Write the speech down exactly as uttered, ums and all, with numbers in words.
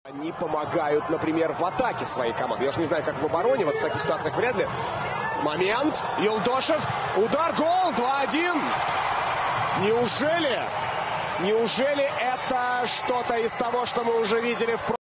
Они помогают, например, в атаке своей команды. Я уж не знаю, как в обороне, вот в таких ситуациях вряд ли. Момент. Юлдошев. Удар, гол. два один. Неужели? Неужели это что-то из того, что мы уже видели в прошлом?